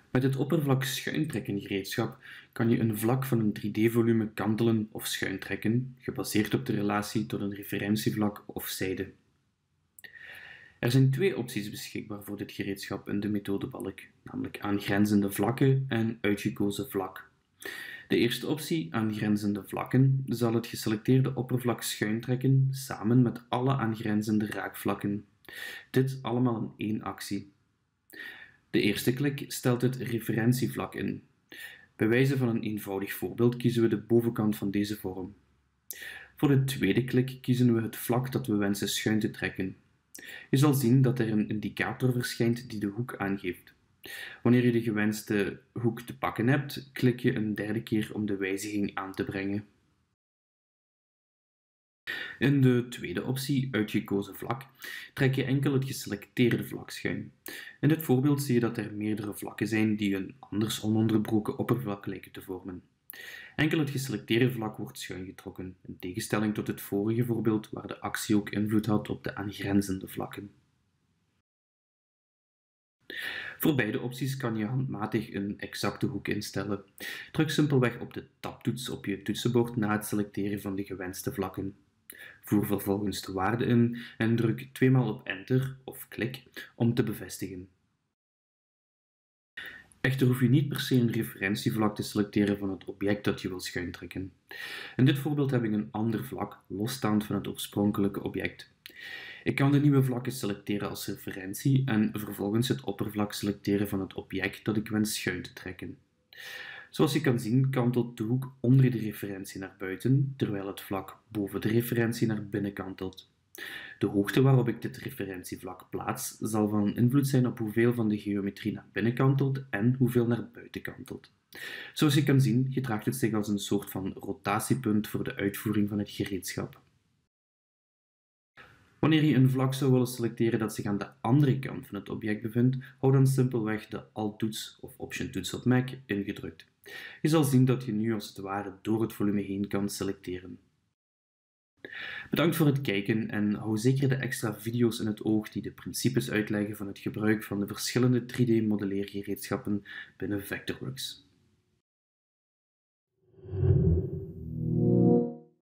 Met het oppervlak schuintrekken gereedschap kan je een vlak van een 3D-volume kantelen of schuintrekken, gebaseerd op de relatie tot een referentievlak of zijde. Er zijn twee opties beschikbaar voor dit gereedschap in de methodebalk, namelijk aangrenzende vlakken en uitgekozen vlak. De eerste optie, aangrenzende vlakken, zal het geselecteerde oppervlak schuintrekken samen met alle aangrenzende raakvlakken. Dit allemaal in één actie. De eerste klik stelt het referentievlak in. Bij wijze van een eenvoudig voorbeeld kiezen we de bovenkant van deze vorm. Voor de tweede klik kiezen we het vlak dat we wensen schuin te trekken. Je zal zien dat er een indicator verschijnt die de hoek aangeeft. Wanneer je de gewenste hoek te pakken hebt, klik je een derde keer om de wijziging aan te brengen. In de tweede optie, uitgekozen vlak, trek je enkel het geselecteerde vlak schuin. In dit voorbeeld zie je dat er meerdere vlakken zijn die een anders ononderbroken oppervlak lijken te vormen. Enkel het geselecteerde vlak wordt schuin getrokken, in tegenstelling tot het vorige voorbeeld waar de actie ook invloed had op de aangrenzende vlakken. Voor beide opties kan je handmatig een exacte hoek instellen. Druk simpelweg op de tabtoets op je toetsenbord na het selecteren van de gewenste vlakken. Voer vervolgens de waarde in en druk tweemaal op Enter of klik om te bevestigen. Echter hoef je niet per se een referentievlak te selecteren van het object dat je wil schuintrekken. In dit voorbeeld heb ik een ander vlak, losstaand van het oorspronkelijke object. Ik kan de nieuwe vlakken selecteren als referentie en vervolgens het oppervlak selecteren van het object dat ik wens schuin te trekken. Zoals je kan zien kantelt de hoek onder de referentie naar buiten, terwijl het vlak boven de referentie naar binnen kantelt. De hoogte waarop ik dit referentievlak plaats zal van invloed zijn op hoeveel van de geometrie naar binnen kantelt en hoeveel naar buiten kantelt. Zoals je kan zien gedraagt het zich als een soort van rotatiepunt voor de uitvoering van het gereedschap. Wanneer je een vlak zou willen selecteren dat zich aan de andere kant van het object bevindt, hou dan simpelweg de Alt-toets of Option-toets op Mac ingedrukt. Je zal zien dat je nu als het ware door het volume heen kan selecteren. Bedankt voor het kijken en hou zeker de extra video's in het oog die de principes uitleggen van het gebruik van de verschillende 3D-modelleergereedschappen binnen Vectorworks.